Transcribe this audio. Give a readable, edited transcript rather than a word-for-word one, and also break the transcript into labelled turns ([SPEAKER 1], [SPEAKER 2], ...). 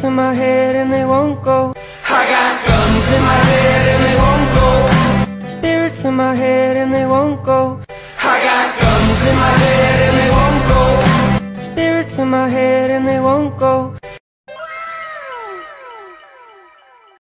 [SPEAKER 1] in my head and they won't go. I got guns in my head and they won't go. Spirits in my head and they won't go. I got guns in my head and they won't go. Spirits in my head and they won't go.